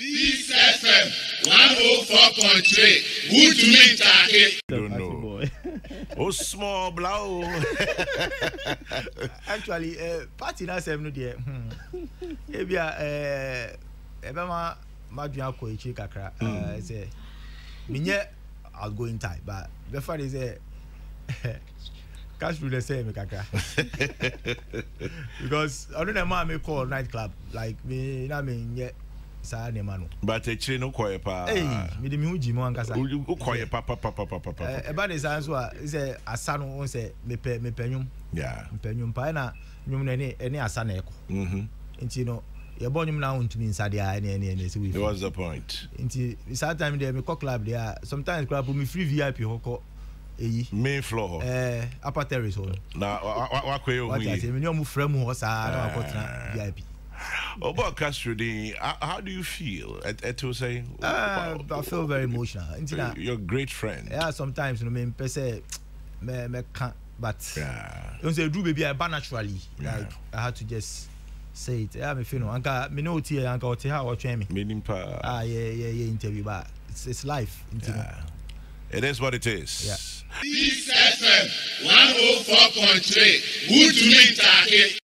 Peace FM 104.3. Who to me take? Don't know. Oh, small blow. Actually, party na sem no there. Ebia ebema madua ko echi kakra. Say minye outgoing type, but before they say Castro the same kakra. Because I don't know man me call nightclub like me na me nye sa ne manu. But a chin no koye pa. Hey, me de mi huji mo ankasa. U koye pa. Eba de sa so a say asano on say me penyum. Yeah. Me penyum pa na nyum na ene asa na eko. Nti no ye bo nyum na untumi inside ya ene say we. What's the point? Nti that time there me call club there sometimes club me free VIP hoko. Main floor. Upper terrace hall. Na wa koye What I say me nyum frem ho sa na akotna VIP. About Castro, how do you feel? To say, I feel very emotional. You're a great friend. Yeah, sometimes you know, me say, me can't, but don't say do baby I naturally. Like I had to just say it. Yeah, me feel no. Anka me know tia anka oti how watch me. Meaning pa. Yeah. Interview, but it's life. It is what it is. Yeah. Peace FM 104.3. Who to me take?